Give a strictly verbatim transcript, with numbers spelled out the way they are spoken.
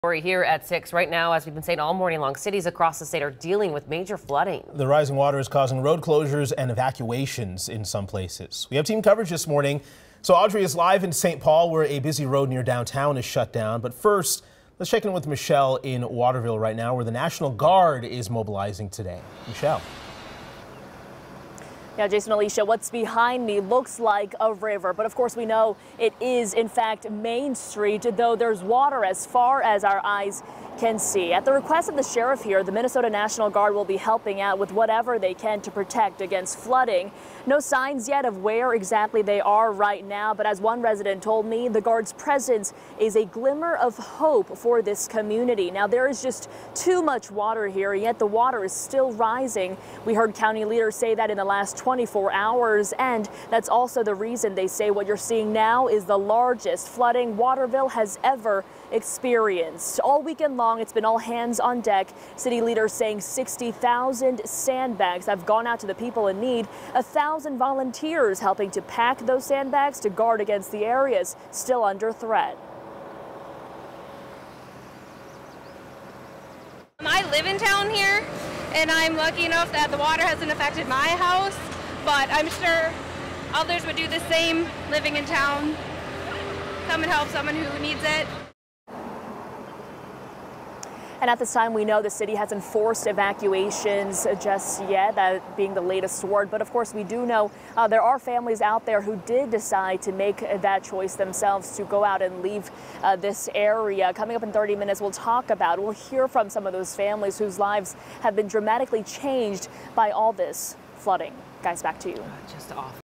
Story here at six. Right now, as we've been saying all morning long, cities across the state are dealing with major flooding. The rising water is causing road closures and evacuations in some places. We have team coverage this morning. So Audrey is live in Saint Paul, where a busy road near downtown is shut down. But first, let's check in with Michelle in Waterville right now, where the National Guard is mobilizing today. Michelle. Yeah, Jason, Alicia, what's behind me looks like a river, but of course we know it is in fact Main Street, though there's water as far as our eyes can see. At the request of the sheriff here, the Minnesota National Guard will be helping out with whatever they can to protect against flooding. No signs yet of where exactly they are right now, but as one resident told me, the Guard's presence is a glimmer of hope for this community. Now, there is just too much water here, yet the water is still rising. We heard county leaders say that in the last twenty-four hours, and that's also the reason they say what you're seeing now is the largest flooding Waterville has ever experienced. All weekend long, it's been all hands on deck. City leaders saying sixty thousand sandbags have gone out to the people in need. A thousand volunteers helping to pack those sandbags to guard against the areas still under threat. I live in town here, and I'm lucky enough that the water hasn't affected my house, but I'm sure others would do the same living in town. Come and help someone who needs it. And at this time, we know the city hasn't forced evacuations just yet, that being the latest word. But of course, we do know uh, there are families out there who did decide to make that choice themselves to go out and leave uh, this area. Coming up in thirty minutes, we'll talk about, we'll hear from some of those families whose lives have been dramatically changed by all this flooding. Guys, back to you. Just off.